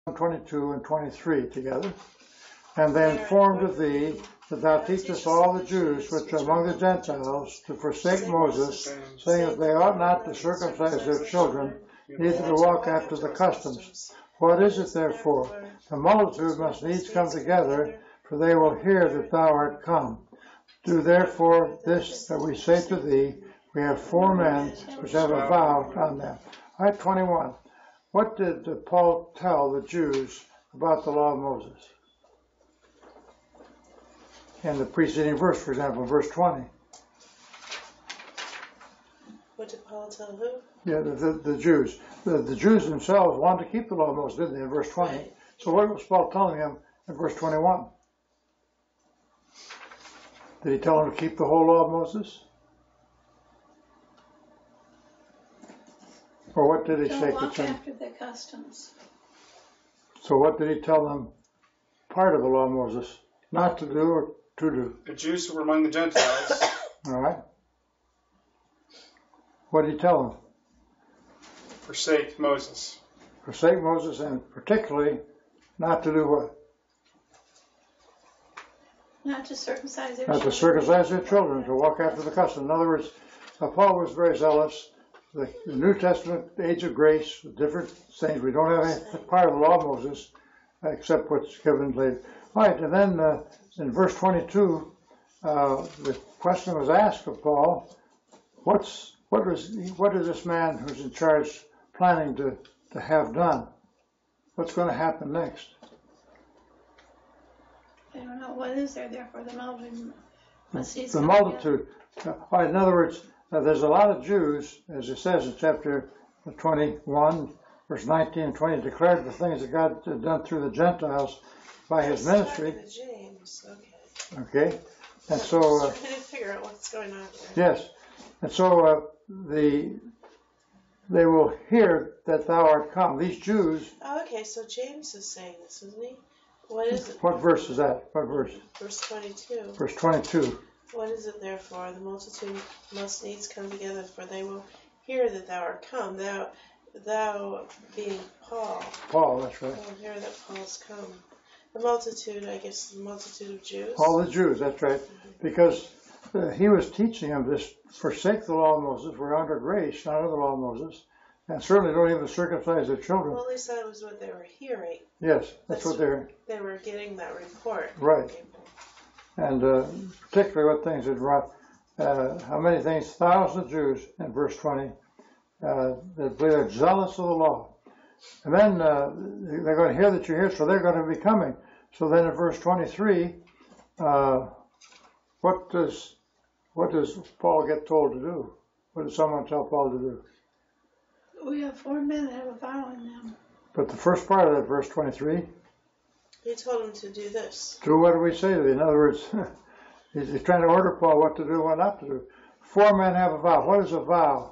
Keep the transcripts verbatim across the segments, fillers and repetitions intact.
twenty-two and twenty-three together. And they informed of thee that thou teachest all the Jews which are among the Gentiles to forsake Moses, saying that they ought not to circumcise their children, neither to walk after the customs. What is it therefore? The multitude must needs come together, for they will hear that thou art come. Do therefore this that we say to thee, we have four men which have a vow on them. All right, twenty-one. What did Paul tell the Jews about the law of Moses? In the preceding verse, for example, verse twenty. What did Paul tell who? Yeah, the, the, the Jews. The, the Jews themselves wanted to keep the law of Moses, didn't they, in verse twenty? Right. So what was Paul telling them in verse twenty-one? Did he tell them to keep the whole law of Moses? Or what did he Don't say walk to them? after the customs. So what did he tell them part of the law of Moses not to do or to do? The Jews who were among the Gentiles. All right. What did he tell them? Forsake Moses. Forsake Moses, and particularly not to do what? Not to circumcise their Not children. to circumcise their children, to walk after the custom. In other words, uh, Paul was very zealous. The, the New Testament, the age of grace, different things. We don't have any part of the law of Moses except what's given later. All right, and then uh, in verse twenty-two, uh, the question was asked of Paul, what's what was what is this man who's in charge planning to, to have done? What's going to happen next? I don't know. What is there there for the multitude? The, the multitude. Uh, all right, in other words, uh, there's a lot of Jews, as it says in chapter twenty-one, verse nineteen and twenty, declared the things that God had done through the Gentiles by his ministry. James, okay. Okay, and so uh, I'm trying to figure out what's going on there. yes, and so uh, the they will hear that thou art come. These Jews. Oh, okay, so James is saying this, isn't he? What is it? What verse is that? What verse? Verse twenty-two. Verse twenty-two. What is it therefore? The multitude must needs come together, for they will hear that thou art come. Thou, thou being Paul. Paul, that's right. They will hear that Paul's come. The multitude, I guess, the multitude of Jews. All the Jews, that's right. Because uh, he was teaching them this: forsake the law of Moses. We're under grace, not under the law of Moses. And certainly don't even circumcise their children. Well, at least that was what they were hearing. Yes, that's, That's what they're... They were getting that report. Right. And uh, particularly what things had wrought, uh, how many things, thousands of Jews in verse twenty, uh, that they're zealous of the law. And then uh, they're going to hear that you're here, so they're going to be coming. So then in verse twenty-three, uh, what does what does Paul get told to do? What does someone tell Paul to do? We have four men that have a vow in them. But the first part of that, verse twenty-three, He told him to do this. do what do we say to thee? In other words, he's, he's trying to order Paul what to do and what not to do. Four men have a vow. What is a vow?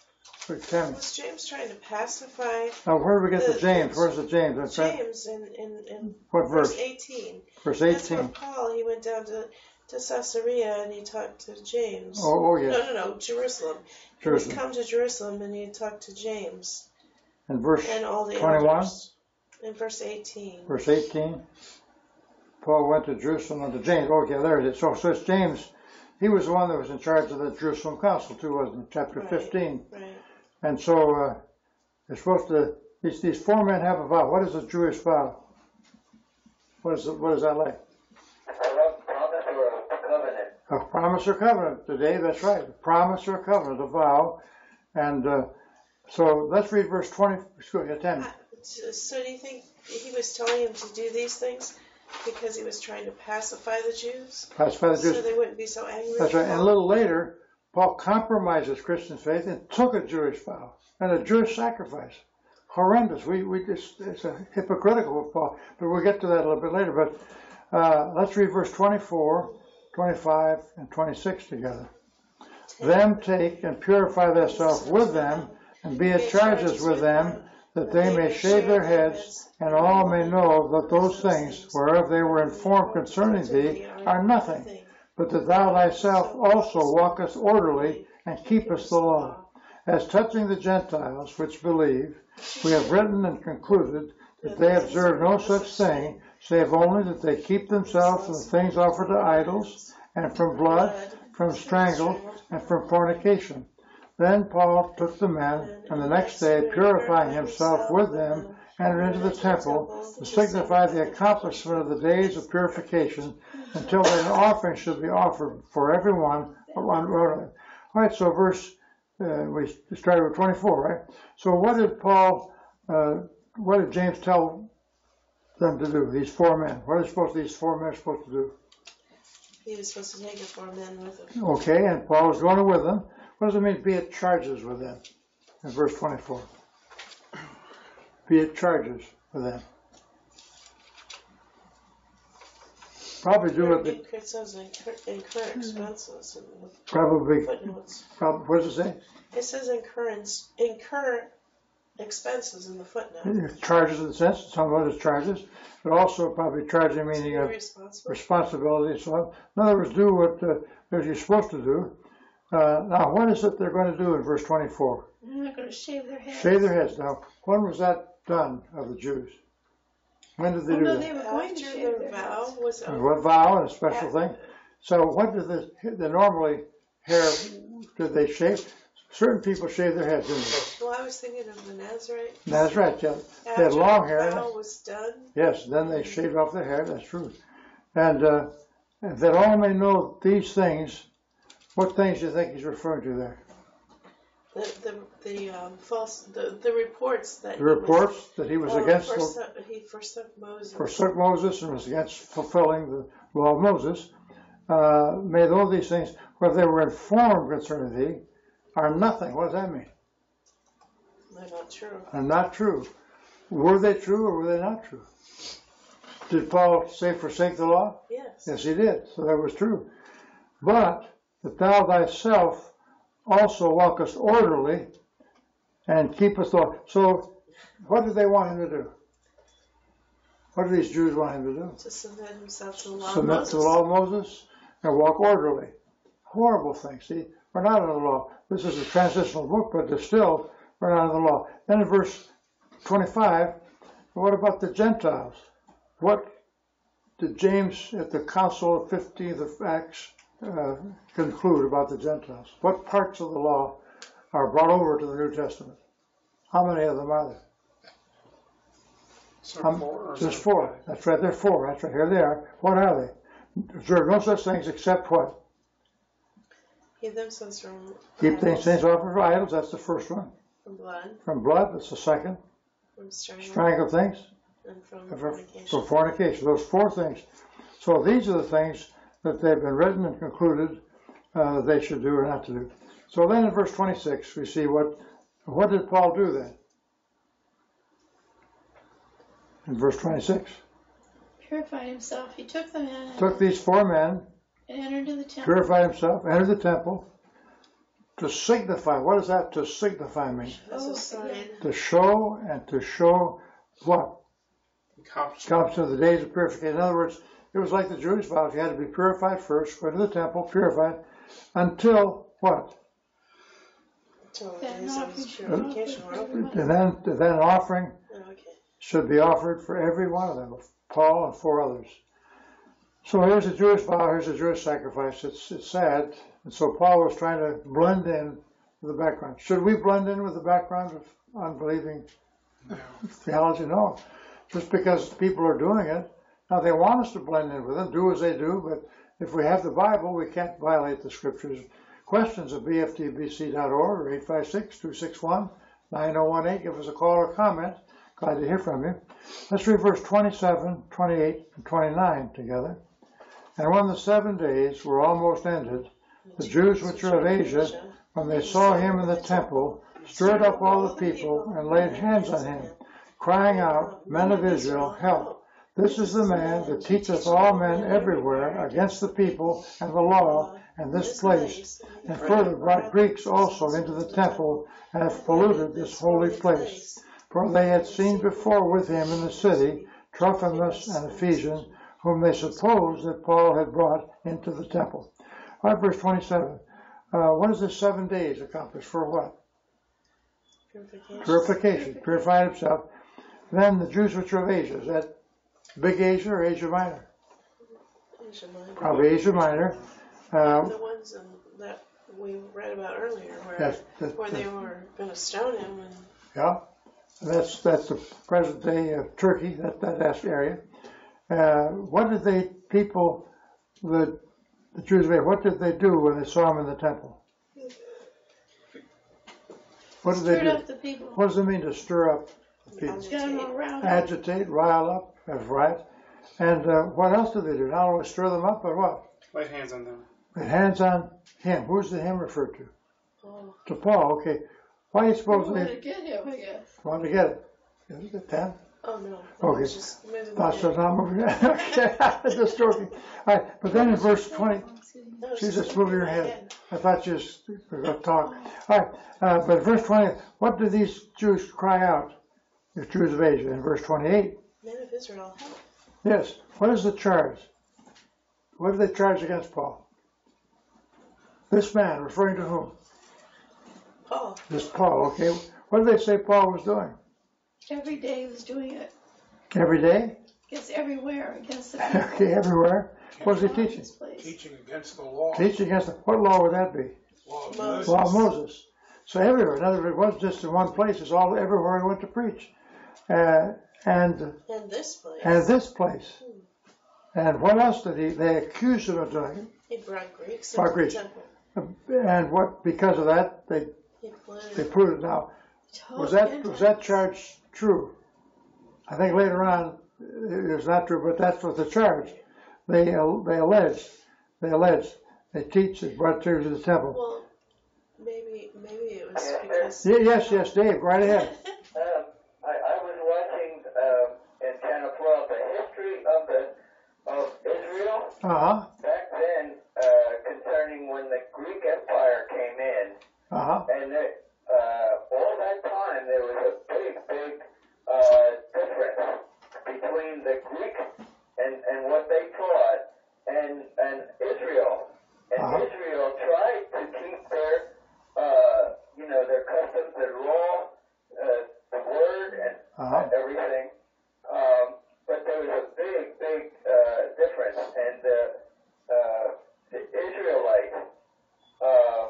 Was James trying to pacify? Now, where do we get the, the James? Where's the James? That's James in, in, in what verse? verse eighteen. Verse eighteen. That's where Paul, he went down to, to Caesarea and he talked to James. Oh, oh yes. No, no, no, Jerusalem. He Jerusalem. would come to Jerusalem and he talked to James. In verse and all the twenty-one? Elders. In verse eighteen. Verse eighteen. Paul went to Jerusalem and to James. Okay, there it is. So, so it's James. He was the one that was in charge of the Jerusalem Council too, wasn't he? Chapter right, fifteen. Right. And so uh, they're supposed to, these, these four men have a vow. What is a Jewish vow? What is, it, what is that like? A promise or a covenant. A promise or covenant. Today, that's right. A promise or covenant, a vow. And uh, so let's read verse twenty, excuse me, ten. Uh, so do you think he was telling him to do these things because he was trying to pacify the Jews? Pacify the Jews. So they wouldn't be so angry? That's right. And a little later, Paul compromises Christian faith and took a Jewish vow and a Jewish sacrifice. Horrendous. We we just it's a hypocritical of Paul. But we'll get to that a little bit later. But uh, let's read verse twenty-four, twenty-five, and twenty-six together. Them take and purify thyself with them, and be at charges with them, that they may shave their heads, and all may know that those things whereof they were informed concerning thee are nothing, but that thou thyself also walkest orderly and keepest the law. As touching the Gentiles which believe, we have written and concluded that they observe no such thing, save only that they keep themselves from the things offered to idols, and from blood, from strangle, and from fornication. Then Paul took the men, and the next day, purifying himself with them, entered into the temple to signify the accomplishment of the days of purification, until that an offering should be offered for everyone. All right, so verse, uh, we started with twenty-four, right? So what did Paul, uh, what did James tell them to do, these four men? What are supposed these four men supposed to do? He was supposed to take the four men with him. Okay, and Paul was going with them. What does it mean, be at charges with them? In verse twenty-four. Be at charges with them. Probably do it. It, it says incur, incur expenses in the Probably. footnotes. Probably. What does it say? It says incurrence, incur expenses in the footnote. Charges in the sense, some of it is charges, but also probably charging meaning of responsible. responsibility. So, in other words, do what uh, you're supposed to do. Uh, now, what is it they're going to do in verse twenty-four? They're not going to shave their heads. Shave their heads. Now, when was that done of the Jews? When did they Oh, do no, that? they were going to After shave the their vow heads. was And over. what vow and a special thing? So what did the, the normally hair, did they shave? Certain people shave their heads, didn't they? Well, I was thinking of the Nazarite. That's right, yeah. They After had long the hair. vow was done. Yes, then they shaved off their hair, that's true. And uh, that all may know these things, what things do you think he's referring to there? The the, the um, false the, the reports that The reports that he he was was, against, um, the, forsook, he forsook Moses. forsook Moses and was against fulfilling the law of Moses. Uh, may know these things, whether they were informed concerning thee, are nothing. What does that mean? They're not true. Are not true. Were they true or were they not true? Did Paul say forsake the law? Yes. Yes, he did. So that was true. But that thou thyself also walkest orderly and keepest the law. So what did they want him to do? What did these Jews want him to do? To submit himself to the law Submit of Moses. to the law of Moses and walk orderly. Horrible thing. See, we're not under the law. This is a transitional book, but there's still, we're not under the law. Then in verse twenty-five, what about the Gentiles? What did James at the Council of fifteenth of Acts uh, conclude about the Gentiles? What parts of the law are brought over to the New Testament? How many of them are there? So Um, four or There's so? four. That's right, there are four. That's right, here they are. What are they? Observe no such things except what? Keep themselves from Keep things, idols, things offered for idols, that's the first one. from blood, From blood, that's the second. from strangle, Strangle things, and from and for, fornication. for fornication. Those four things. So these are the things that they've been written and concluded uh, that they should do or not to do. So then in verse twenty-six, we see what, what did Paul do then? In verse twenty-six. Purified himself. He took them in and Took these four men, entered into the temple. purified himself, entered the temple, to signify. What does that to signify mean? As a Oh, sign. To show and to show what? Accomplishment. Comes to the days of purification. In other words, it was like the Jewish vows. You had to be purified first, go to the temple, purified, until what? Until the Then days of offering his should purification were offer over. for And then, then an offering Oh, okay. should be offered for every one of them, Paul and four others. So here's a Jewish vow, here's a Jewish sacrifice. It's, it's sad. And so Paul was trying to blend in with the background. Should we blend in with the background of unbelieving No. theology? No. Just because people are doing it. Now they want us to blend in with them, do as they do, but if we have the Bible, we can't violate the scriptures. Questions at B F T B C dot org or eight five six, two six one, nine oh one eight. Give us a call or comment. Glad to hear from you. Let's read verse twenty-seven, twenty-eight, and twenty-nine together. And when the seven days were almost ended, the Jews which are of Asia, when they saw him in the temple, stirred up all the people and laid hands on him, crying out, Men of Israel, help! This is the man that teacheth all men everywhere against the people and the law and this place, and further brought Greeks also into the temple and have polluted this holy place. For they had seen before with him in the city Trophimus and Ephesians, whom they supposed that Paul had brought into the temple. All right, verse twenty-seven. Uh, what does this seven days accomplish? For what? Purification. Purification. Purified himself. Then the Jews which are of Asia, is that Big Asia or Asia Minor? Asia Minor. Probably Asia Minor. Uh, The ones in, that we read about earlier, where That's- that's- where they were going to stone him, and yeah, that's that's the present day of Turkey, that that area. Uh, what did they people, the the Jews, what did they do when they saw him in the temple? What did they Stirred do? up the people. What does it mean to stir up the people? Get them all around. Agitate, rile up, that's right. And uh, what else did they do? Not only stir them up, but what? Lay hands on them. Lay hands on him. Who's the him referred to? oh, To Paul, okay. Why do you They suppose wanted they to get him, I guess. wanted to get it? Is it ten? oh no, Okay. it's just moving Thought the so, not moving. Okay, just joking. All right, but then in verse twenty, No, it's she just just moved your moving my head. I thought you was going to talk. All right, uh, but verse twenty, what do these Jews cry out? The Jews of Asia. In verse twenty-eight, Men of Israel, help! yes. What is the charge? What do they charge against Paul? This man, referring to whom? Paul. This Paul, okay. What did they say Paul was doing? Every day he was doing it. Every day? It's everywhere against the people. Okay, everywhere. What was he teaching? This place. Teaching against the law. Teaching against the, what law would that be? Law of Moses. Law of Moses. So everywhere. In other words, it wasn't just in one place. It's all everywhere he went to preach. Uh, and And this place. and this place. And what else did he? They accused him of doing He brought Greeks Brought into Greeks. the temple. it. And what? Because of that, they He polluted. they proved it. Now, was that was that charge true? I think later on it was not true, but that's what the charge. They they alleged. They alleged. They teach they brought Jews to the temple. Well, maybe maybe it was Yes, because. Yeah, yes, yes, Dave. Go right ahead. Um, I, I was watching uh, in Channel twelve the history of the of Israel Uh huh. back then, uh, concerning when the Greek Empire came in, Uh huh. and there, uh, all that time there was a big, big uh, difference between the Greek and, and what they taught and and Israel. And Uh-huh. Israel tried to keep their, uh, you know, their customs, their law, uh, the word, and Uh-huh. everything. Um, but there was a big, big uh, difference, and uh, uh, the Israelites uh,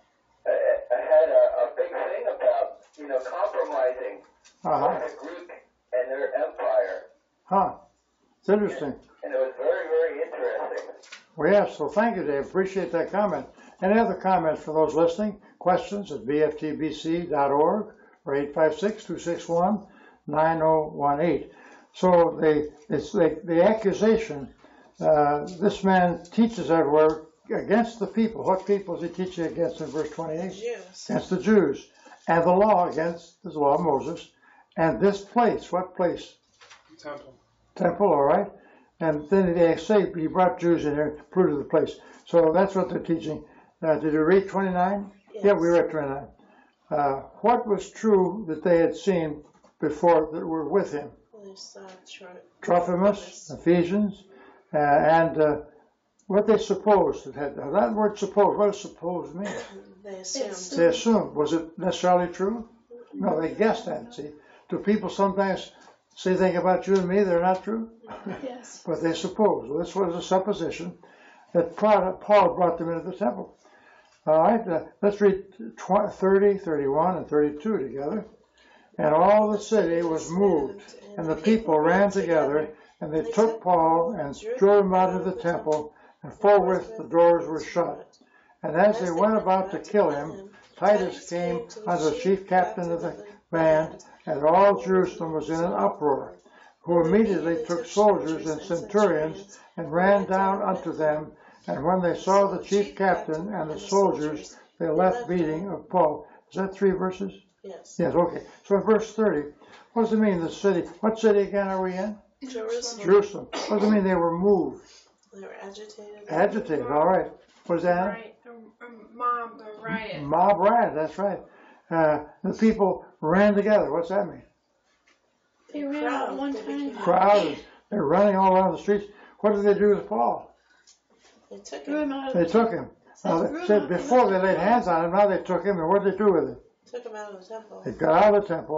had a, a big thing about, you know, compromising Uh huh. with the Greek and their empire, Huh. It's interesting. and it was very, very interesting. Well, yes. So thank you, Dave. Appreciate that comment. Any other comments for those listening? Questions at b f t b c dot org or eight five six, two six one, nine zero one eight. So they, it's the, the accusation, uh, this man teaches everywhere against the people. What people is he teaching against in verse twenty-eight? Jews. Against the Jews. And the law, against the law of Moses. And this place, what place? Temple. Temple, all right. And then they say he brought Jews in here, polluted the place. So that's what they're teaching. Uh, did you read twenty-nine? Yes. Yeah, we read twenty-nine. Uh, what was true that they had seen before that were with him? They saw Tro- Trophimus, Ephesians, uh, and uh, what they supposed. It had, now that word suppose, what does suppose mean? They assumed. It's- They assumed. Was it necessarily true? No, they guessed at it, see. Do people sometimes say things about you and me that are not true? Yes. But they suppose. Well, this was a supposition that Paul brought them into the temple. All right, uh, let's read thirty, thirty-one, and thirty-two together. And all the city was moved, and the people ran together, and they took Paul and drew him out of the temple, and forthwith the doors were shut. And as they went about to kill him, Titus came unto the chief captain of the band, and all Jerusalem was in an uproar, who immediately took soldiers and centurions, and ran down unto them. And when they saw the chief captain and the soldiers, they left beating of Paul. Is that three verses? Yes. Yes, okay. So in verse thirty, what does it mean, the city? What city again are we in? Jerusalem. Jerusalem. What does it mean they were moved? They were agitated. Agitated, all right. What is that? Right, a, a mob, a riot. Mob riot, that's right. Uh, the people ran together. What's that mean? They ran out at one time. Crowd, they're running all around the streets. What did they do with Paul? They took Threw him. him out of They the took him. Now, Threw they him said out. before they laid hands on him, now they took him, and what did they do with him? Took him out of the temple. They got out of the temple,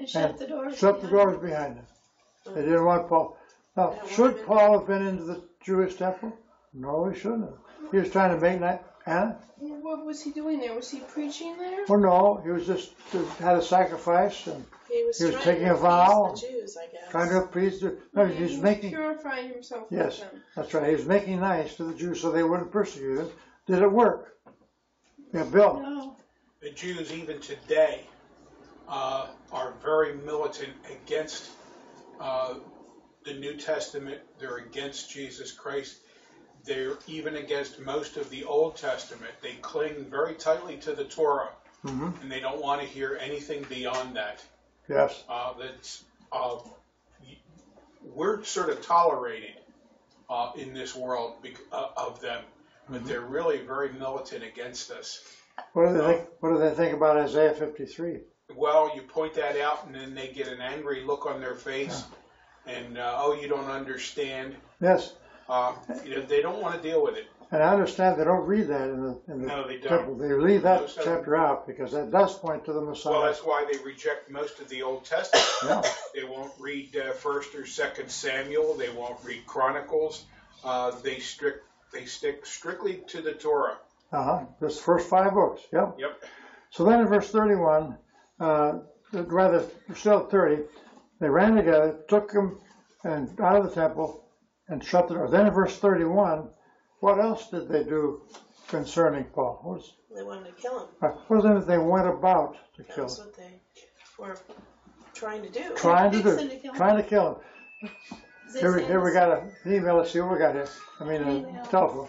And shut and the doors. shut the behind doors them. behind them. They didn't want Paul. Now, Yeah, should why- Paul have been into the Jewish temple? No, he shouldn't have. He was trying to make night. Anna? What was he doing there? Was he preaching there? Well, no, he was just had a sacrifice and He was, He was trying taking to a vow. appease the Jews, I guess. trying to appease the. No, Yeah, he was he was making. purifying himself Yes, with them. that's right. He was making nice to the Jews so they wouldn't persecute him. Did it work? Yeah, Bill. No. The Jews, even today, uh, are very militant against uh, the New Testament. They're against Jesus Christ. They're even against most of the Old Testament. They cling very tightly to the Torah, Mm-hmm. and they don't want to hear anything beyond that. Yes. Uh, that's uh, we're sort of tolerated uh, in this world bec- uh, of them, but they're really very militant against us. What do they think? What do they think about Isaiah fifty-three? Well, you point that out, and then they get an angry look on their face, and uh, oh, you don't understand. Yes. Uh, you know, they don't want to deal with it. And I understand they don't read that in the, in the No, they don't. temple. They leave that Most of chapter out because that does point to the Messiah. Well, that's why they reject most of the Old Testament. Yeah. They won't read uh, First or Second Samuel. They won't read Chronicles. Uh, they strict they stick strictly to the Torah. Uh-huh. This first five books. Yep. Yep. So then in verse thirty-one, uh, rather still thirty, they ran together, took him and out of the temple and shut the door. Then in verse thirty-one, what else did they do concerning Paul? What was, They wanted to kill him. uh, what was it that they went about to kill That's him? what they were trying to do. Trying to Fixing do, to kill him. trying to kill him. Is this Here we, here we his? got an email. Let's see what we got here. I mean, a Email. telephone.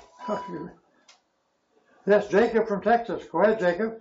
Yes, Jacob from Texas. Go ahead, Jacob.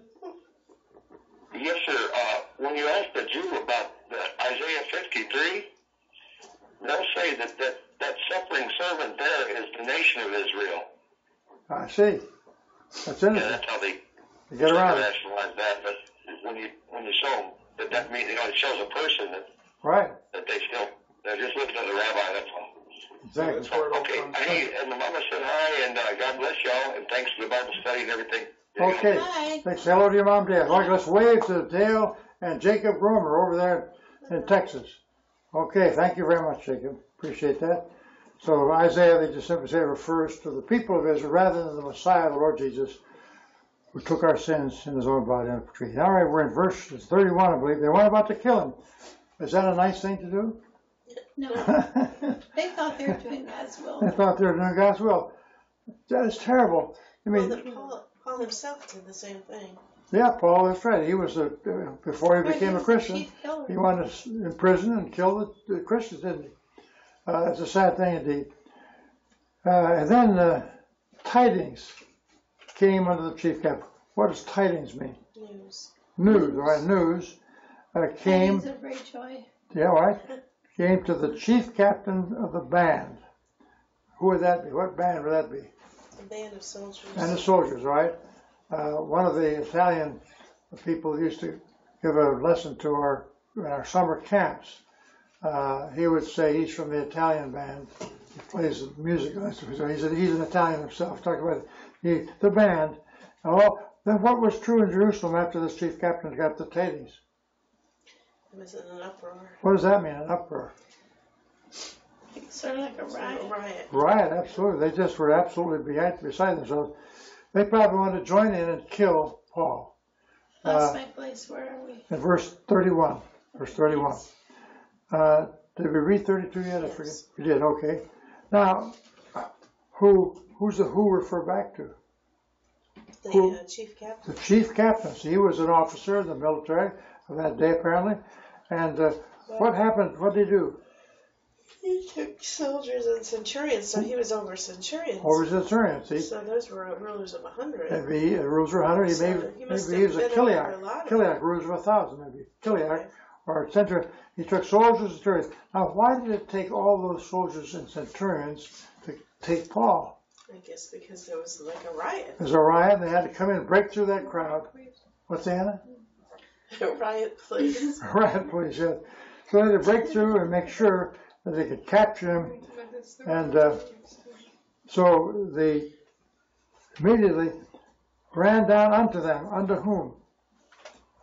Yes, sir. Uh, when you asked the Jew about the Isaiah fifty-three, they'll say that, that that suffering servant there is the nation of Israel. I see. That's Yeah, interesting. that's how they You get around it. rationalize that. But when you when you show them that that means, you know, it shows a person that, Right. that they still they're just looking at the rabbi. That's all. Exactly. That's where it all Okay. comes Hey, and the mama said hi, and uh, God bless y'all, and thanks for the Bible study and everything. There you go. Okay. Hi. Thanks. Hello to your mom, Dad. All right, let's wave to Dale and Jacob Romer over there in Texas. Okay. Thank you very much, Jacob. Appreciate that. So Isaiah, they just simply say, refers to the people of Israel rather than the Messiah, the Lord Jesus, who took our sins in his own body on the tree. All right, we're in verse thirty-one, I believe. They weren't about to kill him. Is that a nice thing to do? No. They thought they were doing God's will. They thought they were doing God's will. That is terrible. I Well, mean, that Paul, Paul himself did the same thing. yeah, Paul is right. He was a, uh, before he became a Christian, Chief killer. he wanted to imprison and kill the, the Christians, didn't he? Uh, that's a sad thing indeed. Uh, and then uh, tidings came under the chief captain. What does tidings mean? News. News, right? News uh, came. Tidings of great joy. Yeah, right. Came to the chief captain of the band. Who would that be? What band would that be? A band of soldiers. And the soldiers, right? Uh, one of the Italian people used to give a lesson to our in our summer camps. Uh, he would say he's from the Italian band. He plays the music. So he's, a, he's an Italian himself. Talk about he, the band. Oh, then what was true in Jerusalem after this chief captain got the tidings? It was in an uproar. What does that mean? An uproar? Sort of like a It was riot. a riot. Riot, absolutely. They just were absolutely behind, beside themselves. They probably wanted to join in and kill Paul. Lost Uh, my place. Where are we? in verse thirty-one. Verse thirty-one. Uh, did we read thirty-two yet? I Yes. forget. We did. Okay. Now, who who's the who refer back to? The Who? uh, chief captain. The chief captain. So he was an officer in the military of that day, apparently. And uh, what happened? What did he do? He took soldiers and centurions, so he was over centurions. Over the centurion. See, So those were rulers of a hundred. maybe he uh, rules were a hundred. He So maybe he must maybe he have was a been over Kiliak. a lot of Kiliak rules of a thousand, maybe Kiliak. Okay. Or a centurion. He took soldiers and centurions. Now, why did it take all those soldiers and centurions to take Paul? I guess because there was like a riot. There's a riot. They had to come in and break through that crowd. What's that, Anna? A riot, please. Riot, please. Yeah. So they had to break through and make sure that they could capture him. And uh, so they immediately ran down unto them. Unto whom?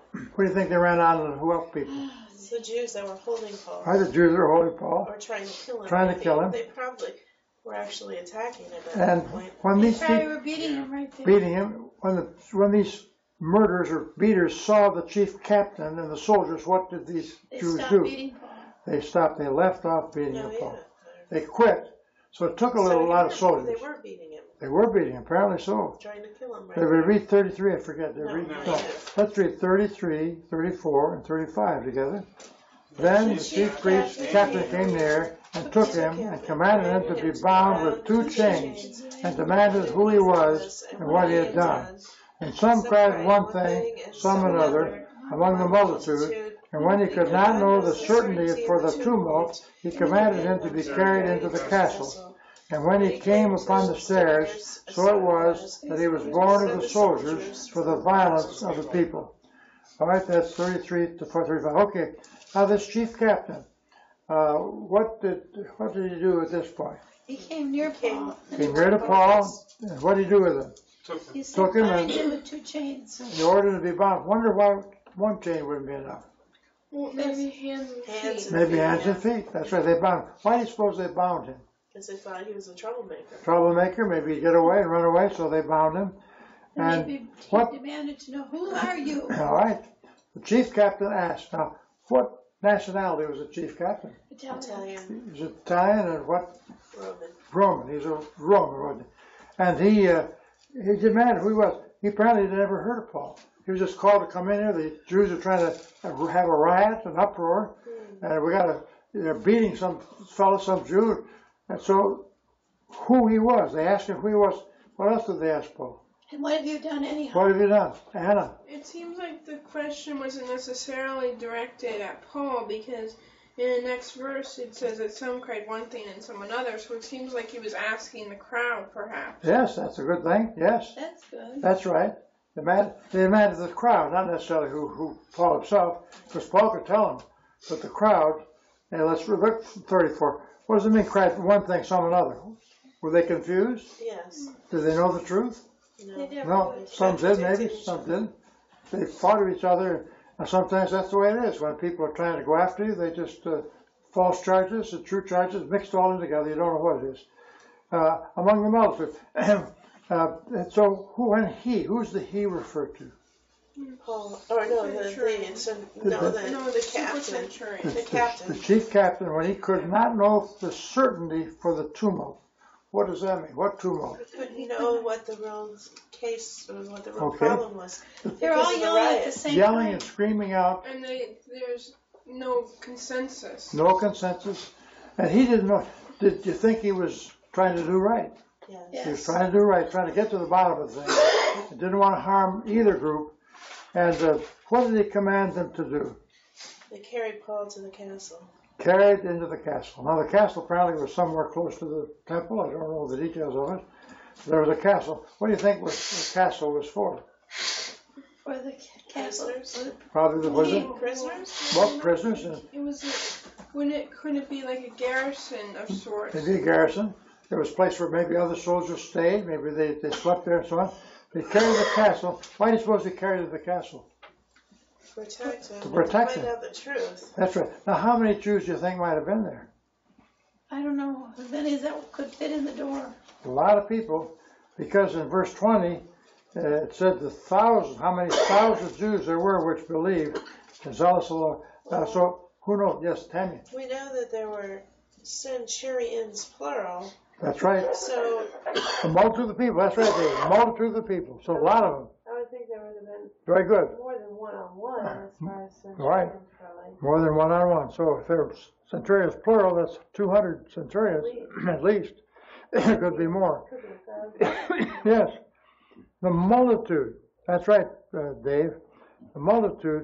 What do you think they ran on and who else people? The Jews that were holding Paul. Why the Jews were holding Paul? Or trying to kill him. Trying to kill him. They probably were actually attacking him at that And point. when They these probably people were beating him right there. beating him, when the when these murderers or beaters saw the chief captain and the soldiers, what did these They Jews stopped do? beating Paul. They stopped. They left off beating No, him, Paul. yeah. They quit. So it took a So little they lot were- of soldiers. They were beating him, They were beating him, apparently so. trying to kill him. Right They would read thirty-three, I forget. They No, read, no, no. yeah. Let's read thirty-three, thirty-four, and thirty-five together. Then the chief priest captain came near and took him and commanded him to be bound with two chains and demanded who he was and what he had done. And some cried one thing, some another, among the multitude. And when he could not know the certainty for the tumult, he commanded him to be carried into the castle. And when he came upon the stairs, so it was that he was borne of the soldiers for the violence of the people. All right, that's thirty-three to thirty-five. Okay, now this chief captain, uh, what did what did he do at this point? He came near Paul. He came near to Paul, and what did he do with him? Took him. He said, Took him bind and- him with two chains. In order to be bound. Wonder why one chain wouldn't be enough. Well, maybe hands and Hands feet. and- Maybe hands and feet. That's right, they bound him. Why do you suppose they bound him? Because they thought he was a troublemaker. Troublemaker, maybe he'd get away and run away, so they bound him. And And maybe he what- demanded to know, who are you? All right. The chief captain asked, now, what nationality was the chief captain? Italian. Italian, He's Italian and what? Roman. Roman. He's a Roman, wasn't he? And he, uh, he demanded who he was. He apparently had never heard of Paul. He was just called to come in here. The Jews are trying to have a riot, an uproar, and we got to, they're beating some fellow, some Jew. And so, who he was. They asked him who he was. What else did they ask Paul? And what have you done anyhow? What have you done? Anna. It seems like the question wasn't necessarily directed at Paul because in the next verse it says that some cried one thing and some another, so it seems like he was asking the crowd perhaps. Yes, that's a good thing. Yes, That's good. that's right. The man, they demanded the crowd, not necessarily who, who Paul himself, because Paul could tell them, but the crowd. Now let's look thirty-four. What does it mean? Cried one thing, some another. Were they confused? Yes. Did they know the truth? No. They never No, would. some did, maybe, some didn't. They fought with each other, and sometimes that's the way it is. When people are trying to go after you, they just, uh, false charges and true charges, mixed all in together, you don't know what it is. Uh, among the multitude. uh, and so, who and he, who's the he referred to? Paul, or no, the, the, so, no, the, No, the the super captain. centurion. The The captain. chief captain, when he could not know the certainty for the tumult. What does that mean? What tumult? Couldn't know what the real case or what the real Okay. problem was. They're all Because of the yelling at riot. the same Yelling time. and screaming out, And they, there's no consensus. no consensus. And he didn't know. Did you think he was trying to do right? Yes. Yeah. He was trying to do right, trying to get to the bottom of the thing. He didn't want to harm either group. And uh, what did he command them to do? They carried Paul to the castle. Carried into the castle. Now the castle apparently was somewhere close to the temple. I don't know the details of it. There was a castle. What do you think was, the castle was for? For the castle. Prisoners? Probably the was it? Prisoners? Well, prisoners and It was, a, wouldn't it, couldn't it be like a garrison of sorts? maybe a garrison. There was a place where maybe other soldiers stayed. Maybe they, they slept there and so on. They carried the castle. Why do you suppose they carried to the castle? Protect him. To protect find him. out the truth. That's right. Now, how many Jews do you think might have been there? I don't know as many as that could fit in the door. A lot of people, because in verse twenty, uh, it said the thousand, how many thousand Jews there were which believed, and zealous of the Lord. Uh, so, who knows? Yes, Tanya. We know that there were centurions, plural. That's right. So A multitude of people. That's right, David. A multitude of people. So a lot of them. I would think there would have been Very good. more than one on one as far as centurions, Right. probably. More than one on one. So if there's centurions plural, that's two hundred centurions at least. It could be more. Could be a thousand. Yes. The multitude. That's right, uh, Dave. The multitude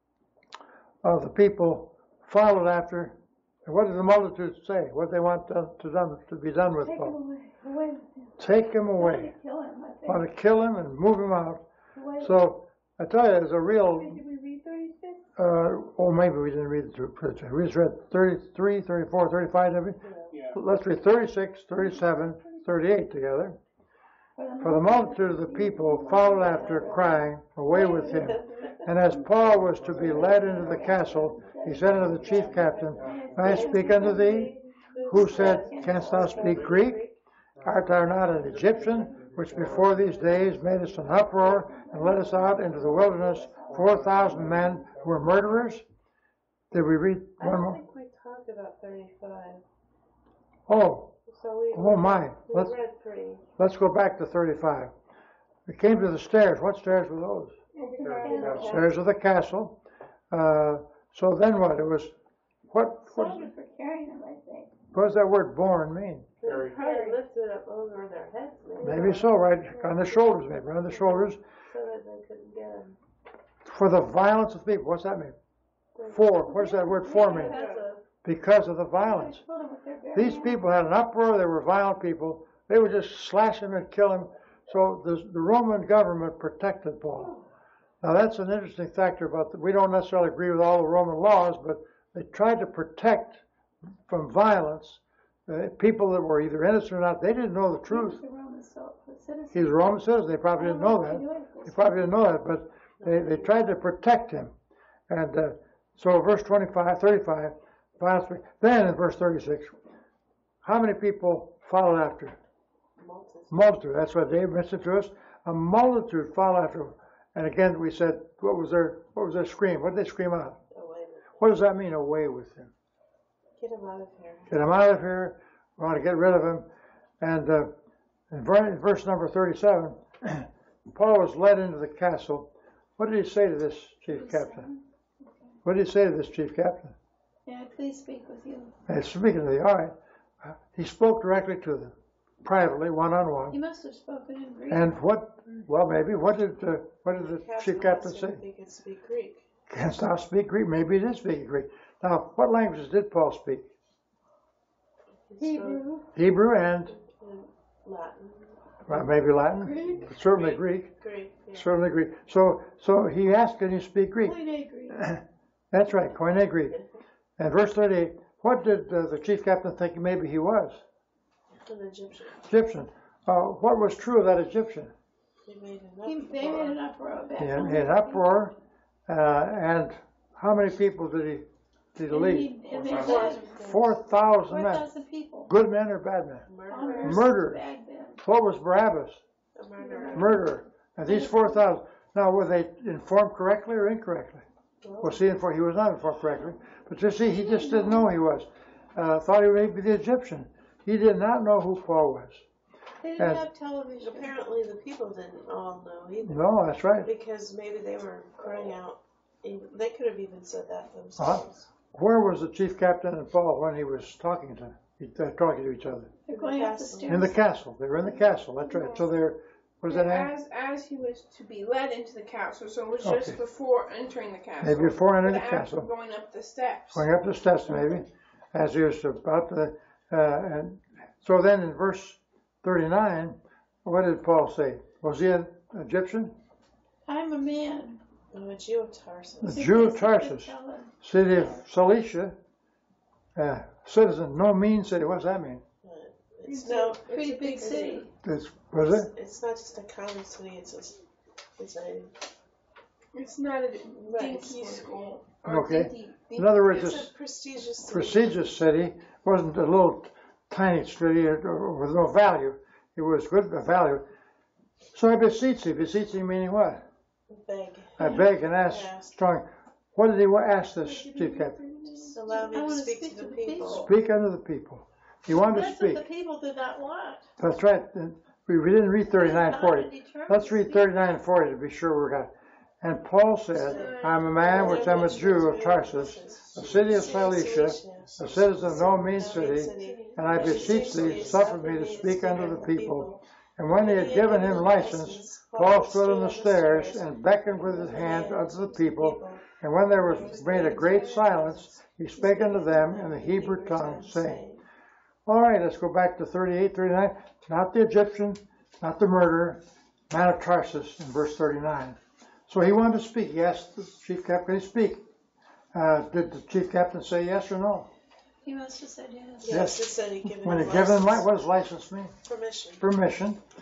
of the people followed after. And what did the multitude say? What they want to, to, done, to be done with Take him Paul? away. Away. Take him Trying away. to kill him, I think. Want to kill him and move him out. Away. So I tell you, there's a real. Did we read thirty-six? Uh, or maybe we didn't read the scripture. We just read thirty-three, thirty-four, thirty-five, did we? Yeah. Let's read thirty-six, thirty-seven, thirty-eight together. For the multitude of the people followed after, crying, "Away with him." And as Paul was to be led into the castle, he said unto the chief captain, "May I speak unto thee?" Who said, "Canst thou speak Greek? Art thou not an Egyptian, which before these days made us an uproar, and led us out into the wilderness, four thousand men who were murderers?" Did we read I one don't more? think we talked about thirty-five. Oh, So we, oh my. we Let's, read pretty. let's go back to thirty-five. We came to the stairs. What stairs were those? Stairs of the castle. Uh, so then what? It was, what, what, Soldiers were carrying them, I think. what does that word born mean? They probably lifted up over their heads, maybe. Maybe so, right? On the shoulders, maybe, on the shoulders. So that they couldn't get them. For the violence of people. What's that mean? For. What does that word for mean? Because of, Because of the violence. They told them with their bare These hands. people had an uproar. They were violent people. They would just slash him and kill him. So the, the Roman government protected Paul. Now that's an interesting factor about the, we don't necessarily agree with all the Roman laws, but they tried to protect from violence uh, people that were either innocent or not. They didn't know the He truth. was a Roman sol- citizen. He's a Roman citizen. They probably didn't know I that. don't know if They they knew probably didn't know that, but they, they tried to protect him. And uh, so verse twenty-five, thirty-five, violence. Then in verse thirty-six, how many people followed after? multitude. Multitude. That's what Dave mentioned to us. A multitude followed after him. And again, we said, what was their what was their scream? What did they scream out? Away with him. What does that mean? Away with him. Get him out of here. Get him out of here. We want to get rid of him. And uh, in ver- verse number thirty-seven, Paul was led into the castle. What did he say to this chief captain? What did he say to this chief captain? May I please speak with you? And speaking to the, all right, uh, he spoke directly to them, privately, one on He one. must have spoken in Greek. And what? Well, maybe. What did uh, what did the chief captain asked say? him if he could speak Greek. Canst thou speak Greek? Maybe he did speak Greek. Now, what languages did Paul speak? He Hebrew, Hebrew and spoke in Latin. well, maybe Latin, Greek, but certainly Greek. Greek, yeah. Certainly Greek. So, so he asked, "Can you speak Greek?" Koine Greek. That's right, Koine Greek. And verse thirty-eight. What did uh, the chief captain think maybe he was? An Egyptian. Egyptian. Uh, what was true of that Egyptian? He made an He, uproar. they made an uproar back He had, home. he had uproar, uh, and how many people did he did he And lead? he- and they Four said Four thousand four men. thousand people. Good men or bad men? Murderer. Murderers. Bad men. What was Barabbas? A murderer. Murderer. And these four thousand. Now, were they informed correctly or incorrectly? Was he informed? He was not informed correctly. But you see, he just didn't know he was. Uh, thought he may be the Egyptian. He did not know who Paul was. They didn't And- have television. Apparently the people didn't all know either. No, that's right. Because maybe they were crying out. even- They could have even said that Uh-huh. themselves. Where was the chief captain and Paul when he was talking to uh, talking to each other? They're going up the Castle. stairs. In the castle. They were in the castle. That's right. So they're what is that name? As as he was to be led into the castle, so it was Okay. just before entering the castle. Maybe before entering but the after castle. going up the steps. Going up the steps, maybe, as he was about to. Uh, and so then in verse thirty-nine, what did Paul say? Was he an Egyptian? I'm a man. Oh, a Jew of Tarsus. The Jew of Tarsus, city of Cilicia, uh, citizen, no mean city. What does that mean? But It's no, it's Pretty a big city. It's, was it? It's not just a common city. It's a, it's a. It's not a Right, dinky it's- school. or Okay. dinky- In other words, It's this a prestigious city. prestigious city wasn't a little tiny city with no value. It was good value. So I beseech thee. Beseech thee meaning what? Beg. I beg and ask Ask. strong. What did he wa- ask this chief captain? Just allow me I to wanna speak, to the people. Speak unto the people. He wanted to That's what speak. the people did not want. That's right. We, we didn't read thirty-nine, forty. Determined Let's to read speak. thirty-nine and forty to be sure we got it. And Paul said, I'm a man which am a Jew of Tarsus, a city of Cilicia, a citizen of no mean city, and I beseech thee, suffer me to speak unto the people. And when he had given him license, Paul stood on the stairs and beckoned with his hand unto the people. And when there was made a great silence, he spake unto them in the Hebrew tongue, saying, all right, let's go back to thirty-eight, thirty-nine. Not the Egyptian, not the murderer, man of Tarsus in verse thirty-nine. So he wanted to speak. He asked the chief captain, can he speak? Uh, did the chief captain say yes or no? He must have said yes. Yes, it said he given When he him given him, li- license. what does license mean? Permission. Permission.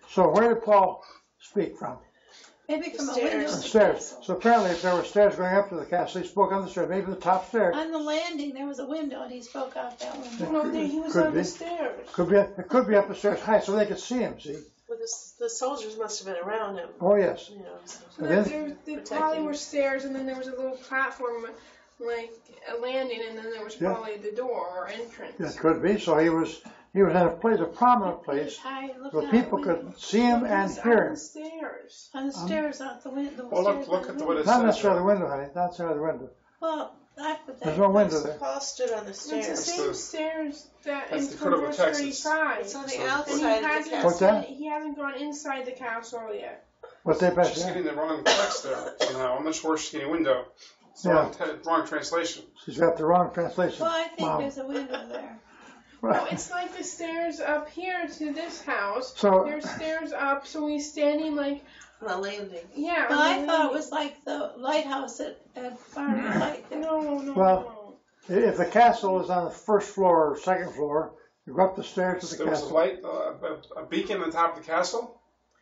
So where did Paul speak from? Maybe from a Stairs. window. The stairs. So apparently if there were stairs going up to the castle, he spoke on the stairs, maybe the top stairs. On the landing, there was a window, and he spoke out that window. No, there he was Could on be. the stairs. Could be, it could be up the stairs high so they could see him, see? Well, the, the soldiers must have been around him. Oh, yes. You know, so. So And then- there, there Protecting. probably were stairs, and then there was a little platform, like a landing, and then there was Yeah. probably the door or entrance. It could be. So he was he was in a place, a prominent place, High, looking where out people the window. could see him He and was hear on him. the stairs. On the stairs out the window. Well, look, look at the what it Not says. necessarily the window, honey. Not necessarily the window. Well, I put that. There's no window there. Paul stood on the It's the stairs. same the- stairs that that's in the from foot of verse Texas. thirty-five. It's on the So- And he outside of the hasn't, castle. What's that? he hasn't gone inside the castle yet. What's that She's back getting there? the wrong text there somehow. I'm not sure she's getting a window. It's the Yeah. wrong, te- wrong translation. She's got the wrong translation. Well, I think Mom. there's a window there. No, Right. it's like the stairs up here to this house. So There's stairs up, so he's standing like, On the landing. yeah. Well, on I the thought it landing. was like the lighthouse at, at Farm Light. No, no, Well, if the castle is on the first floor or second floor, you go up the stairs to So the there was a castle. light, uh, a, a beacon on top of the castle.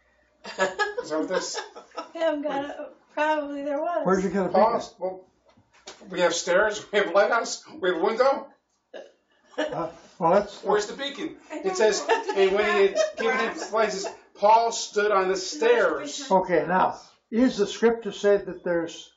Is that what this? I haven't got a, probably there was. Where'd you get a beacon? Pause. Well, we have stairs. We have a lighthouse. We have a window. Uh, well, that's Where's the beacon? I It don't says, know. and when he had given him places, Paul stood on the stairs. okay. Now, is the scripture say that there's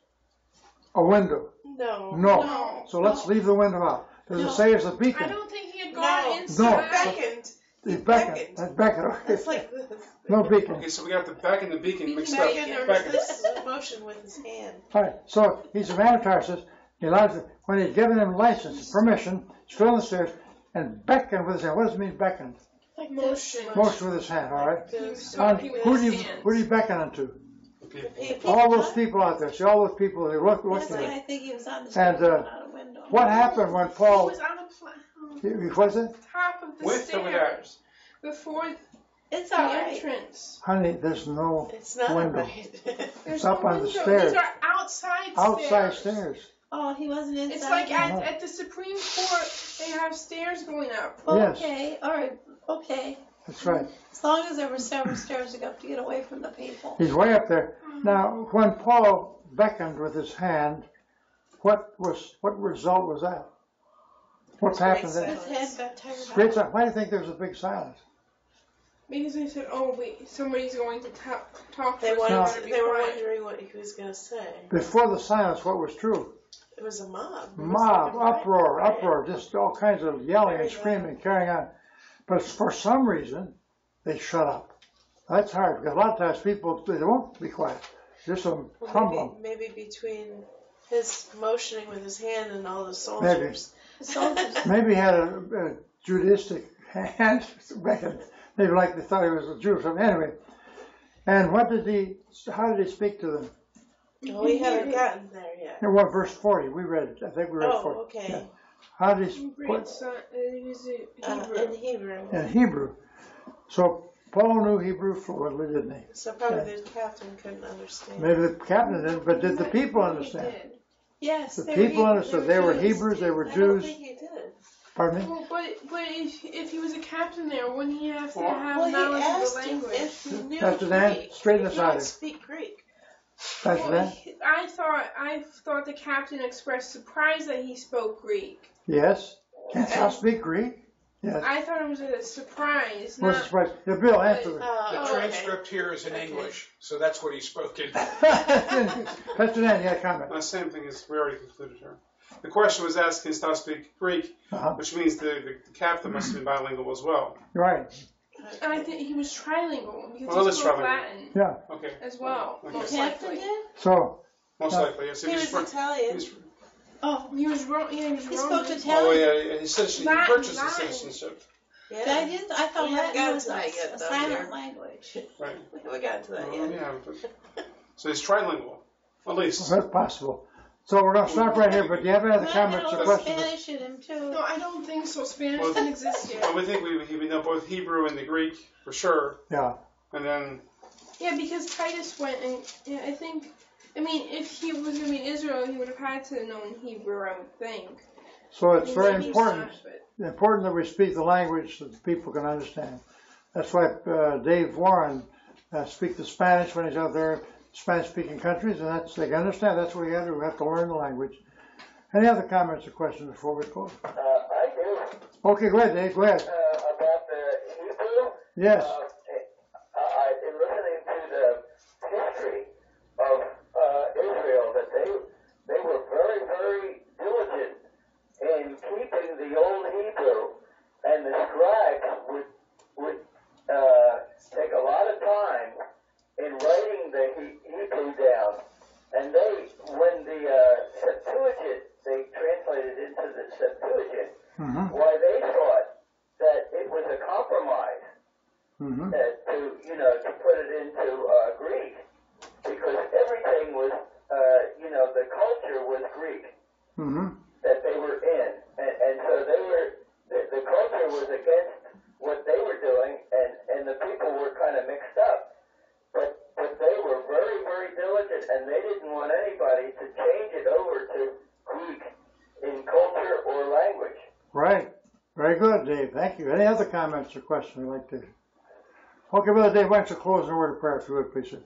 a window? No. No. No. So let's leave the window out. Does No. it say there's a I beacon? don't think he had No. gone No. inside. Beckoned. He beckoned. beckoned. That's beckoned. Okay. That's like this. No beacon. Okay, so we got the back and the beacon mixed up. Beckoned or Beckon. this motion with his hand. All right. So he's a man of Tarsus. He allows it, when he'd given him license, permission, stood on the stairs and beckoned with his hand. What does it mean, beckoned? Like Motion. Motion with his hand. All right. So And he who was do you stand. who do you beckon unto? People. People. All those people out there. See all those people. They look That's looking why at. I think he was on the And, stairs, uh, not a window. What happened when He Paul? was on a pla- He, he was it? top of the With or without? stairs before It's the all right. entrance. Honey, there's no It's not window. right. There's up no on the window. stairs. These are outside outside stairs. stairs. Oh, he wasn't inside. It's like at, Uh-huh. at the Supreme Court, they have stairs going up. Yes. Okay, all right, okay. That's right. As long as there were several stairs to go up to get away from the people. He's way up there. Now, when Paul beckoned with his hand, what was what result was that? What's happened there? His head got tired Great out. silence. Why do you think there was a big silence? Because they said, oh, wait, somebody's going to ta- talk They first. wanted. we No. gotta be They were quiet." wondering what he was going to say. Before the silence, what was true? It was a mob. It was Mob, like a riot. uproar, Riot. uproar, just all kinds of yelling and Very screaming, carrying on. But for some reason, they shut up. That's hard because a lot of times people they won't be quiet. There's some Well, humbug. maybe, maybe between his motioning with his hand and all the soldiers. The soldiers. Maybe he had a, a Judaistic hand beckoned. Maybe like they thought he was a Jew or something. Anyway, and what did he? How did he speak to them? Oh, we haven't gotten there yet. In what verse forty? We read it. I think we read Oh, forty. okay. Yeah. How did he? Great What, son, it was a Uh, Hebrew. in Hebrew. in Hebrew. So Paul knew Hebrew fluently, didn't he? So probably the captain couldn't understand. Maybe the captain didn't, but did the people He understand? did. Yes, The they were people Hebrew- understood. They were Jews. Hebrews. They were I don't Jews. think he did. Pardon me. Well, but but if, if he was a captain there, wouldn't he have to Well, have Well, he knowledge of asked the him language? if he knew Pastor Dan, Greek. straighten He us did out not here. speak Greek. Pastor Well, Dan? he- I thought I thought the captain expressed surprise that he spoke Greek. Yes. Canst thou speak Greek? Yes. I thought it was a surprise, What's the not. surprise? Yeah, Bill, answer Uh, it. The Oh, okay. transcript here is in Okay. English, so that's what he spoke in. Pastor Dan, you had a comment. The same thing as we already concluded here. The question was asked, can Stas speak Greek? Uh-huh. Which means the, the, the captain must have been bilingual as well. Right. And I think he was trilingual because Well, he that's spoke trilingual. Latin Yeah. Okay. as well, Okay. most Captain likely. did? So, Most No. likely, yes. He was fr- Italian. he was- Oh, He was Ro- yeah, he was he Roman. spoke oh, Italian. yeah, his citizenship, he Latin, purchased his Latin. citizenship. Yeah. I didn't. I thought We haven't Latin gotten was to a, that yet, a though, silent dear. language. Right. We haven't gotten to that Well, yet. yeah, but, so he's trilingual, at least. that's possible. So we're going to stop right here, but do you have any other Might comments have or a little questions? Spanish in him too. No, I don't think so. Spanish Well, didn't exist yet. Well, we think we, we know both Hebrew and the Greek for sure, Yeah. and then Yeah, because Titus went and yeah, I think. I mean, if he was going to be in Israel, he would have had to know Hebrew, I would think. So it's I mean, very maybe important, not, but- important that we speak the language that the people can understand. That's why uh, Dave Warren uh, speaks the Spanish when he's out there, Spanish-speaking countries, and that's they can understand. That's what we have to. We have to learn the language. Any other comments or questions before we close? Uh, I do. Okay, go ahead, Dave. Go ahead. Uh, about the Hebrew. Yes. Uh, I, in listening to the history of uh, Israel, that they they were very, very diligent in keeping the old Hebrew, and the scribes would would uh, take a lot of time in writing the he- Hebrew down, and they when the uh, Septuagint they translated into the Septuagint, Mm-hmm. why they thought that it was a compromise. Mm-hmm. Uh, to you know to put it into uh, Greek, because everything was uh, you know the culture was Greek Mm-hmm. that they were in, and, and so they were the, the culture was against what they were doing, and, and the people were kind of mixed up, but but they were very very diligent, and they didn't want anybody to change it over to Greek in culture or language. Right. Very good, Dave. Thank you. Any other comments or questions you'd like to? Okay, Brother Dave, why don't you close in a word of prayer if you would, please, sir?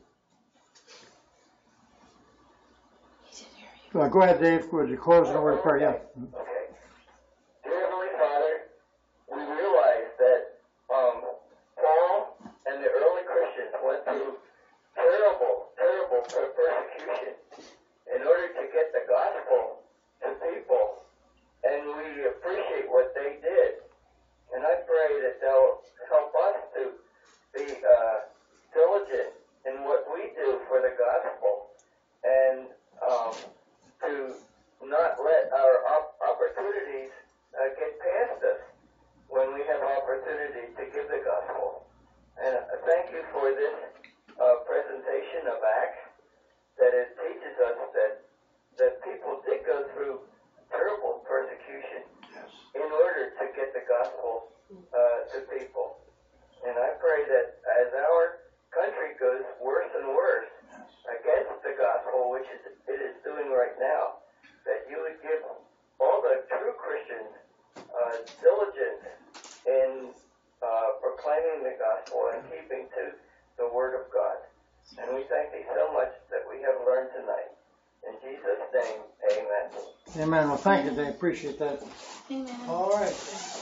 Uh, go ahead, Dave. Would you close in a word of prayer? Yeah. Okay. Dear Heavenly Father, we realize that um, Paul and the early Christians went through terrible, terrible per- persecution in order to get the gospel to people, and we appreciate what they did. And I pray that they'll help us to be uh, diligent in what we do for the gospel, and um, to not let our op- opportunities uh, get past us when we have opportunity to give the gospel. And uh, thank you for this uh, presentation of Acts, that it teaches us that that people did go through terrible persecution in order to get the gospel uh, to people. And I pray that as our country goes worse and worse against the gospel, which is, it is doing right now, that you would give all the true Christians uh, diligence in uh, proclaiming the gospel and keeping to the Word of God. And we thank thee so much that we have learned tonight. In Jesus' name, amen. Amen. Well, thank you, Dave. Appreciate that. Amen. All right.